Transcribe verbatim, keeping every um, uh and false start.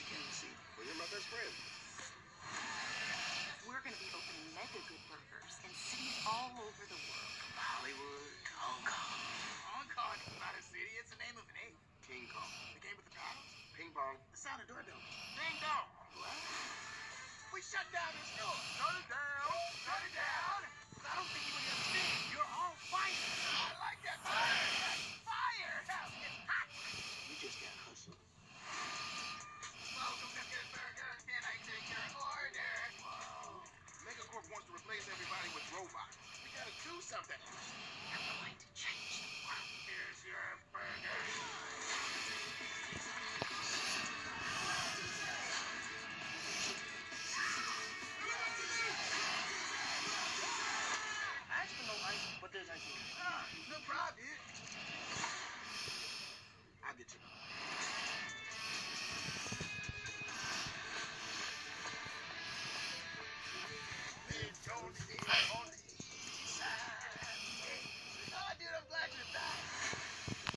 See, well, you're my best friend. We're going to be opening Mega Good Burgers in cities all over the world. Hollywood, Hong Kong. Hong Kong is not a city, it's the name of an ape. King Kong. The game with the paddles? Ping pong. The sound of doorbell. Ding dong! What? We shut down the store! Shut it down! Shut it down!